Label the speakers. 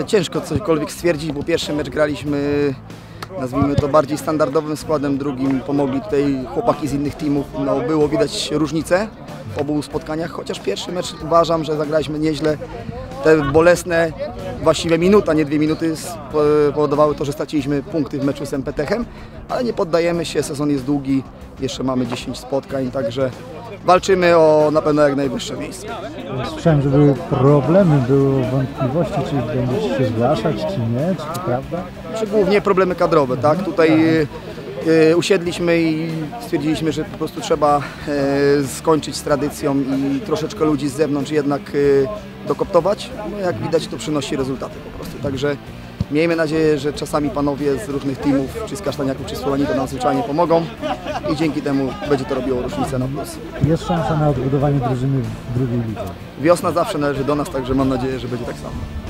Speaker 1: ciężko cokolwiek stwierdzić, bo pierwszy mecz graliśmy, nazwijmy to, bardziej standardowym składem, drugim pomogli tutaj chłopaki z innych teamów. No, było widać różnicę w obu spotkaniach, chociaż pierwszy mecz uważam, że zagraliśmy nieźle. Te bolesne, właściwie minuta, nie 2 minuty powodowały to, że straciliśmy punkty w meczu z MPTech-em, ale nie poddajemy się, sezon jest długi, jeszcze mamy 10 spotkań, także walczymy o na pewno jak najwyższe miejsce.
Speaker 2: Słyszałem, że były problemy, były wątpliwości, czy będziecie się zgłaszać, czy nie, czy to prawda?
Speaker 1: Głównie problemy kadrowe, tak? Tutaj usiedliśmy i stwierdziliśmy, że po prostu trzeba skończyć z tradycją i troszeczkę ludzi z zewnątrz jednak dokoptować. No jak widać, to przynosi rezultaty po prostu. Także miejmy nadzieję, że czasami panowie z różnych teamów, czy z Kasztaniaków, czy z Słowanika nam zwyczajnie pomogą i dzięki temu będzie to robiło różnicę na plus.
Speaker 2: Jest szansa na odbudowanie drużyny w drugiej lidze.
Speaker 1: Wiosna zawsze należy do nas, także mam nadzieję, że będzie tak samo.